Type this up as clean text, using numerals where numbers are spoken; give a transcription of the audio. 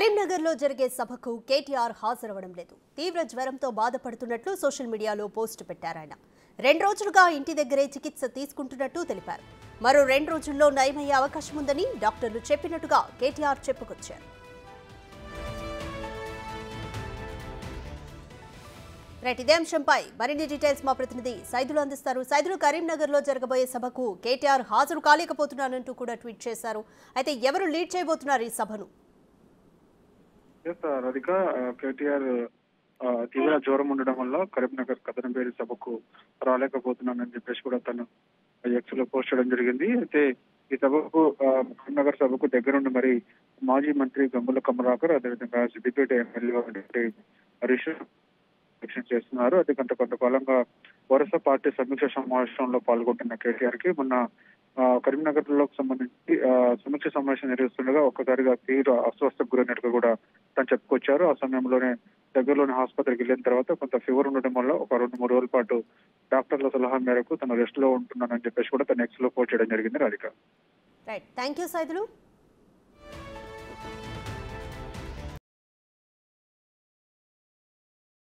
కరీంనగర్లో జరిగే సభకు కేటీఆర్ హాజరవడం లేదు. తీవ్ర జ్వరంతో బాధపడుతున్నట్లు సోషల్ మీడియాలో పోస్టు పెట్టారాయన. 2 రోజులుగా ఇంటి దగ్గరే చికిత్స తీసుకుంటున్నట్టు తెలిపారు. మరో 2 రోజుల్లో నయమయ్యే అవకాశం ఉందని డాక్టర్లు చెప్పినట్టుగా కేటీఆర్ చెప్పుకొచ్చారు. ఇదే అంశంపై మరిన్ని డీటెయిల్స్ మా ప్రతినిధి సైదులు అందిస్తారు. సైదులు, కరీంనగర్లో జరగబోయే సభకు కేటీఆర్ హాజరు కాలేకపోతున్నానంటూ కూడా ట్వీట్ చేశారు. అయితే ఎవరు లీడ్ చేయబోతున్నారు ఈ సభను? రాధిక, కేటీఆర్ తీవ్ర జ్వరం ఉండడం వల్ల కరీంనగర్ కథనబేరి సభకు రాలేకపోతున్నానని చెప్పేసి కూడా తను ఎక్స్ లో పోస్ట్ చేయడం జరిగింది. అయితే ఈ సభకు కరీంనగర్ సభకు దగ్గరుండి మరి మాజీ మంత్రి గంగుల కమలాకర్, అదేవిధంగా సిద్దిపేట ఎమ్మెల్యే హరీష్ చేస్తున్నారు. అది కొంతకాలంగా వరుస పార్టీ సమీక్ష సమావేశంలో పాల్గొంటున్న కేటీఆర్ కి మొన్న కరీంనగర్ లో సంబంధించి సమీక్ష సమావేశం నిర్వహిస్తుండగా ఒక్కసారిగా తీవ్ర అస్వస్థకు గురైనట్టుగా కూడా తను చెప్పుకొచ్చారు. ఆ సమయంలోనే దగ్గరలోని ఆసుపత్రికి వెళ్ళిన తర్వాత కొంత ఫీవర్ ఉండడం వల్ల ఒక 2-3 రోజుల పాటు డాక్టర్ల సలహా మేరకు తను రెస్ట్ లో ఉంటున్నానని చెప్పేసి కూడా తను ఎక్స్ లో పోస్ట్ చేయడం జరిగింది. Radhika. Right, thank you Saidulu.